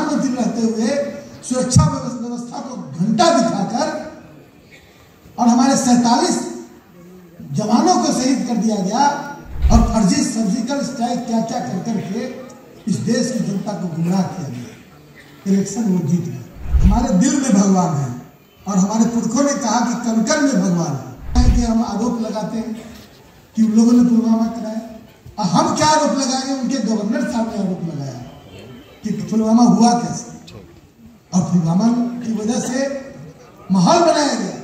प्रधानमंत्री रहते हुए सुरक्षा व्यवस्था को घंटा दिखाकर और हमारे 47 जवानों को शहीद कर दिया गया और फर्जी सर्जिकल स्ट्राइक क्या क्या कर करके इस देश की जनता को गुमराह किया गया। इलेक्शन वो जीत गए। हमारे दिल में भगवान है और हमारे पुरखों ने कहा कि कण-कण में भगवान है। कि हम आरोप लगाते हैं कि उन लोगों ने पुलवामा कराया, और हम क्या आरोप लगाएंगे? उनके गवर्नर साहब ने आरोप लगाया कि पुलवामा हुआ कैसे, और पुलवामा की वजह से माहौल बनाया गया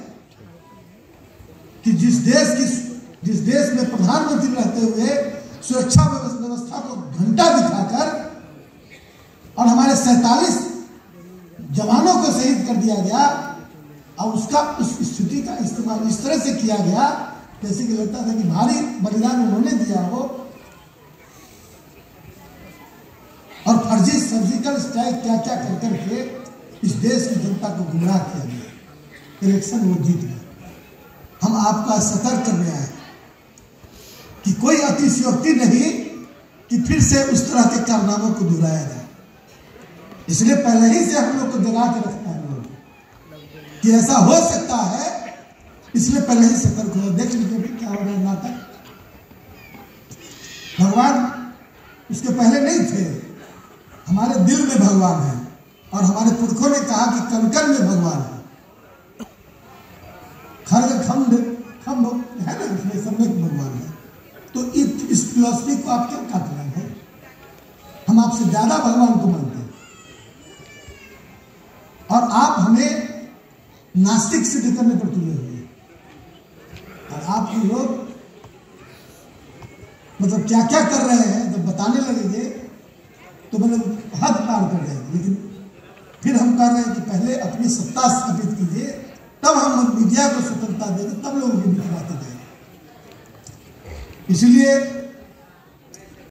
कि जिस देश में प्रधानमंत्री रहते हुए सुरक्षा व्यवस्था को घंटा दिखाकर और हमारे 47 जवानों को शहीद कर दिया गया, और उस स्थिति का इस्तेमाल इस तरह से किया गया जैसे कि लगता था कि भारी बलिदान उन्होंने दिया हो, और फर्जी सर्जिकल स्ट्राइक क्या क्या कर करके इस देश की जनता को गुमराह किया गया। इलेक्शन वो जीत गए। हम आपका सतर्क करने आए कि कोई अतिशयोक्ति नहीं कि फिर से उस तरह के कारनामों को दोहराया जाए। इसलिए पहले ही से हम लोग को जगा के रखना है लोग कि ऐसा हो सकता है, इसलिए पहले ही सतर्क हो। देख लीजिए क्या हो रहा है नाटक। भगवान उसके पहले नहीं थे, हमारे दिल में भगवान है और हमारे पुरखों ने कहा कि कण-कण में भगवान है। खड़ग खंड है ना, इसमें सब में भगवान है। तो इस फिलॉसफी को आप क्यों काट रहे हैं? हम आपसे ज्यादा भगवान को मानते हैं और आप हमें नास्तिक सिद्ध करने पर तुले हुए हैं। और आप लोग मतलब क्या क्या कर रहे हैं जब बताने लगेंगे तो मतलब हद पार कर जाएंगे। लेकिन फिर हम कह रहे हैं कि पहले अपनी सत्ता स्थापित कीजिए, तब हम मीडिया को स्वतंत्रता देंगे, तब लोग भी बातें जाएंगे। इसलिए